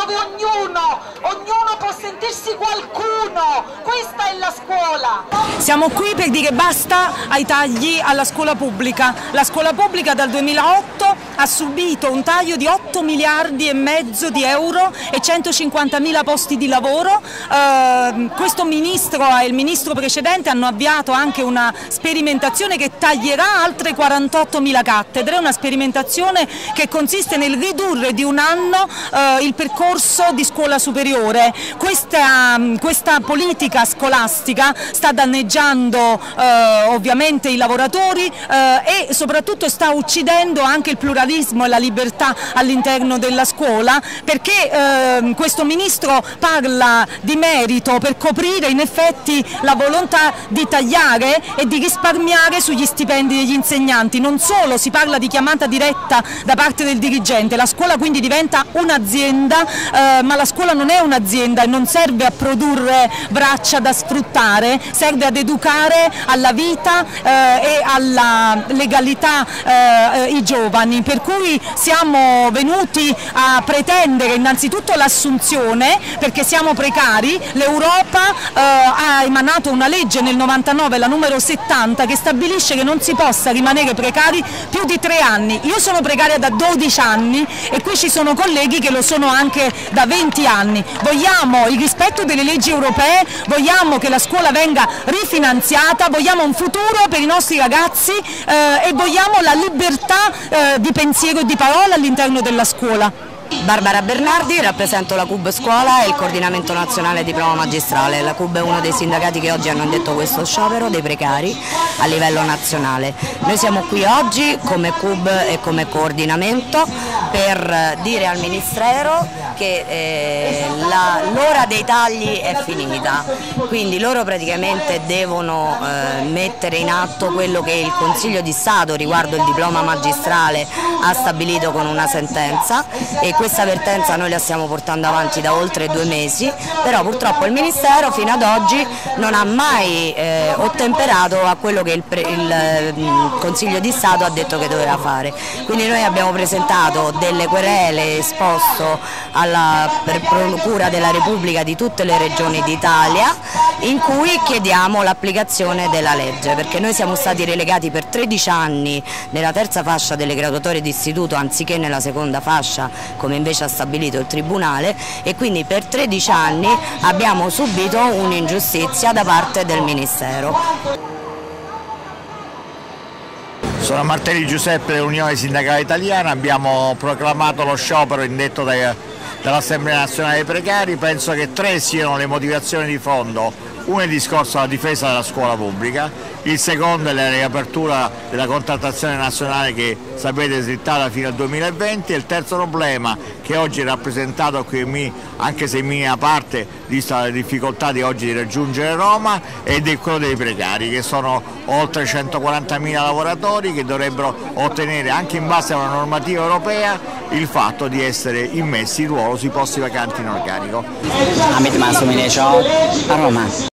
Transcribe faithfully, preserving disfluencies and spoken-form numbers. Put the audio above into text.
dove ognuno, ognuno può sentirsi qualcuno. Questa è la scuola. Siamo qui per dire basta ai tagli alla scuola pubblica. La scuola pubblica dal duemilaotto ha subito un taglio di otto miliardi e mezzo di euro e centocinquantamila posti di lavoro. Eh, questo ministro e il ministro precedente hanno avviato anche una sperimentazione che taglierà altre quarantottomila cattedre, una sperimentazione che consiste nel ridurre di un anno eh, il percorso di scuola superiore. Questa, questa politica scolastica sta danneggiando eh, ovviamente i lavoratori eh, e soprattutto sta uccidendo anche il pluralismo e la libertà all'interno della scuola, perché eh, questo ministro parla di merito per coprire in effetti la volontà di tagliare e di risparmiare sugli stipendi degli insegnanti. Non solo, si parla di chiamata diretta da parte del dirigente, la scuola quindi diventa un'azienda, eh, ma la scuola non è un'azienda e non serve a produrre braccia da sfruttare, serve ad educare alla vita eh, e alla legalità eh, i giovani, per cui siamo venuti a pretendere innanzitutto l'assunzione, perché siamo precari. L'Europa eh, ha emanato una legge nel novantanove, la numero settanta, che stabilisce che non si possa rimanere precari più di tre anni. Io sono precaria da dodici anni e qui ci sono colleghi che lo sono anche da venti anni. Vogliamo il rispetto delle leggi europee, vogliamo che la scuola venga rifinanziata, vogliamo un futuro per i nostri ragazzi eh, e vogliamo la libertà eh, di pensiero e di parola all'interno della scuola. Barbara Bernardi, rappresento la C U B Scuola e il coordinamento nazionale diploma magistrale. La C U B è uno dei sindacati che oggi hanno indetto questo sciopero dei precari a livello nazionale. Noi siamo qui oggi come C U B e come coordinamento per dire al Ministero che eh, l'ora dei tagli è finita, quindi loro praticamente devono eh, mettere in atto quello che il Consiglio di Stato riguardo il diploma magistrale ha stabilito con una sentenza, e questa vertenza noi la stiamo portando avanti da oltre due mesi, però purtroppo il Ministero fino ad oggi non ha mai eh, ottemperato a quello che il, il, il Consiglio di Stato ha detto che doveva fare. Quindi noi abbiamo presentato delle querele, esposto alla per Procura della Repubblica di tutte le regioni d'Italia, in cui chiediamo l'applicazione della legge, perché noi siamo stati relegati per tredici anni nella terza fascia delle graduatorie d'istituto anziché nella seconda fascia, come invece ha stabilito il Tribunale, e quindi per tredici anni abbiamo subito un'ingiustizia da parte del Ministero. Sono Martelli Giuseppe dell'Unione Sindacale Italiana, abbiamo proclamato lo sciopero indetto dall'Assemblea Nazionale dei Precari. Penso che tre siano le motivazioni di fondo: uno è il discorso della difesa della scuola pubblica, il secondo è la riapertura della contrattazione nazionale che sapete è slittata fino al duemilaventi, e il terzo problema, che oggi è rappresentato qui anche se in minima parte vista la difficoltà di oggi di raggiungere Roma, è quello dei precari, che sono oltre centoquarantamila lavoratori che dovrebbero ottenere anche in base a una normativa europea il fatto di essere immessi in ruolo sui posti vacanti in organico. Amit Masumine, ciao, a Roma.